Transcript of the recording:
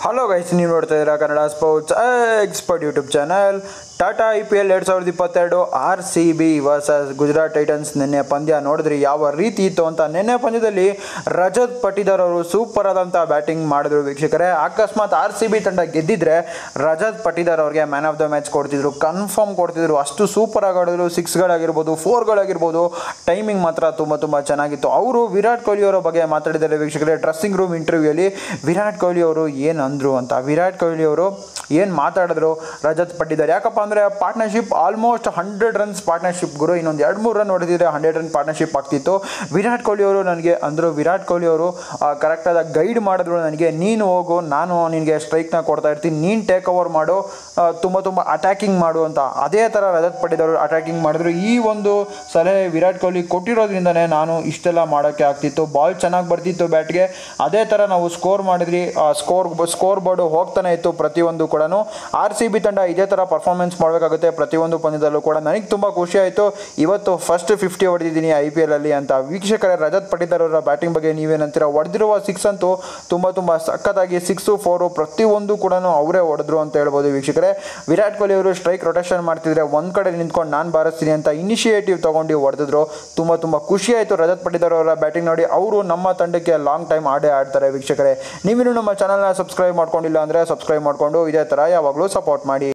Hello guys, ನೀವು ನೋಡ್ತಾ ಇದ್ದೀರಾ Kannada sports expert YouTube channel. Tata IPL 2022 RCB versus Gujarat Titans ನಿನ್ನೆ ಪಂದ್ಯ ನೋಡಿದ್ರಿ ಯಾವ ರೀತಿ ಇತ್ತು ಅಂತ. ನಿನ್ನೆ ಪಂದ್ಯದಲ್ಲಿ ರಜತ್ ಪಟಿದಾರ್ ಅವರು ಸೂಪರ್ ಆದಂಥ ಬ್ಯಾಟಿಂಗ್ ಮಾಡಿದ್ರು ವೀಕ್ಷಕರೇ. ಅಕಸ್ಮಾತ್ RCB ತಂಡ ಗೆದ್ದಿದ್ರೆ ರಜತ್ ಪಟಿದಾರ್ ಅವ್ರಿಗೆ ಮ್ಯಾನ್ ಆಫ್ ದ ಮ್ಯಾಚ್ ಕೊಡ್ತಿದ್ರು, ಕನ್ಫರ್ಮ್ ಕೊಡ್ತಿದ್ರು. ಅಷ್ಟು ಸೂಪರ್ ಆಗಿ ಆಡಿದ್ರು. 6ಗಳಾಗಿರ್ಬೋದು, 4ಗಳಾಗಿರ್ಬೋದು. ಟೈಮಿಂಗ್ ಮಾತ್ರ ತುಂಬ ಚೆನ್ನಾಗಿತ್ತು. ಅವರು ವಿರಾಟ್ ಕೊಹ್ಲಿ ಅವರ ಬಗ್ಗೆ ಮಾತಾಡಿದ್ದಾರೆ ವೀಕ್ಷಕರೇ. ಡ್ರೆಸ್ಸಿಂಗ್ ರೂಮ್ ಇಂಟರ್ವ್ಯೂಯಲ್ಲಿ ವಿರಾಟ್ ಕೊಹ್ಲಿ ಅವರು ಏನು ಅಂದರು ಅಂತ, ವಿರಾಟ್ ಕೊಹ್ಲಿ ಅವರು ಏನು ಮಾತಾಡಿದ್ರು ರಜತ್ ಪಟಿದಾರ್. ಯಾಕಪ್ಪ ಅಂದರೆ ಪಾರ್ಟ್ನರ್ಶಿಪ್ ಆಲ್ಮೋಸ್ಟ್ 100 ರನ್ಸ್ ಪಾರ್ಟ್ನರ್ಶಿಪ್ ಗುರು. ಇನ್ನೊಂದು 2-3 ರನ್ ಹೊಡೆದಿದ್ರೆ 100 ರನ್ ಪಾರ್ಟ್ನರ್ಶಿಪ್ ಆಗ್ತಿತ್ತು. ವಿರಾಟ್ ಕೊಹ್ಲಿ ಅವರು ನನಗೆ ಅಂದರು, ವಿರಾಟ್ ಕೊಹ್ಲಿ ಅವರು ಕರೆಕ್ಟಾದ ಗೈಡ್ ಮಾಡಿದ್ರು ನನಗೆ. ನೀನು ಹೋಗು, ನಾನು ನಿನಗೆ ಸ್ಟ್ರೈಕ್ನ ಕೊಡ್ತಾ ಇರ್ತೀನಿ, ನೀನು ಟೇಕ್ ಓವರ್ ಮಾಡು, ತುಂಬ ಅಟ್ಯಾಕಿಂಗ್ ಮಾಡು ಅಂತ. ಅದೇ ಥರ ರಜತ್ ಪಟಿದಾರ್ ಅಟ್ಯಾಕಿಂಗ್ ಮಾಡಿದ್ರು. ಈ ಒಂದು ಸಲಹೆ ವಿರಾಟ್ ಕೊಹ್ಲಿ ಕೊಟ್ಟಿರೋದ್ರಿಂದನೇ ನಾನು ಇಷ್ಟೆಲ್ಲ ಮಾಡೋಕ್ಕೆ ಆಗ್ತಿತ್ತು. ಬಾಲ್ ಚೆನ್ನಾಗಿ ಬರ್ತಿತ್ತು ಬ್ಯಾಟ್ಗೆ. ಅದೇ ಥರ ನಾವು ಸ್ಕೋರ್ ಮಾಡಿದ್ರಿ. ಸ್ಕೋರ್ ಬೋರ್ಡು ಹೋಗ್ತಾನೆ ಇತ್ತು ಪ್ರತಿಯೊಂದು ಕೂಡ. RCB ತಂಡ ಇದೇ ಥರ ಪರ್ಫಾರ್ಮೆನ್ಸ್ ಮಾಡಬೇಕಾಗುತ್ತೆ ಪ್ರತಿಯೊಂದು ಪಂದ್ಯದಲ್ಲೂ ಕೂಡ. ನನಗೆ ತುಂಬ ಖುಷಿ ಆಯಿತು, ಇವತ್ತು ಫಸ್ಟ್ 50 ಹೊಡೆದಿದ್ದೀನಿ IPL ಅಲ್ಲಿ ಅಂತ. ವೀಕ್ಷಕರೇ, ರಜತ್ ಪಟಿದಾರ್ ಅವರ ಬ್ಯಾಟಿಂಗ್ ಬಗ್ಗೆ ನೀವೇನಂತೀರ? ಹೊಡೆದಿರುವ 6 ಅಂತೂ ತುಂಬ ಸಖತ್ತಾಗಿ 6, 4 ಪ್ರತಿಯೊಂದು ಕೂಡ ಅವರೇ ಹೊಡೆದ್ರು ಅಂತ ಹೇಳ್ಬೋದು ವೀಕ್ಷಕರೇ. ವಿರಾಟ್ ಕೊಹ್ಲಿ ಅವರು ಸ್ಟ್ರೈಕ್ ರೊಟೇಷನ್ ಮಾಡ್ತಿದ್ರೆ ಒಂದು ಕಡೆ ನಿಂತ್ಕೊಂಡು ನಾನು ಬಾರಿಸ್ತೀನಿ ಅಂತ ಇನಿಷಿಯೇಟಿವ್ ತೊಗೊಂಡು ಹೊಡೆದಿದ್ರು. ತುಂಬ ಖುಷಿ ಆಯಿತು ರಜತ್ ಪಟಿದಾರ್ ಅವರ ಬ್ಯಾಟಿಂಗ್ ನೋಡಿ. ಅವರು ನಮ್ಮ ತಂಡಕ್ಕೆ ಲಾಂಗ್ ಟೈಮ್ ಆಡ್ತಾರೆ ವೀಕ್ಷಕರೇ. ನೀವಿನ್ನೂ ನಮ್ಮ ಚಾನಲ್ನ ಸಬ್ಸ್ಕ್ರೈಬ್ ಮಾಡ್ಕೊಂಡಿಲ್ಲ ಅಂದರೆ ಸಬ್ಸ್ಕ್ರೈಬ್ ಮಾಡಿಕೊಂಡು ಇದೇ ಥರ ಯಾವಾಗಲೂ ಸಪೋರ್ಟ್ ಮಾಡಿ.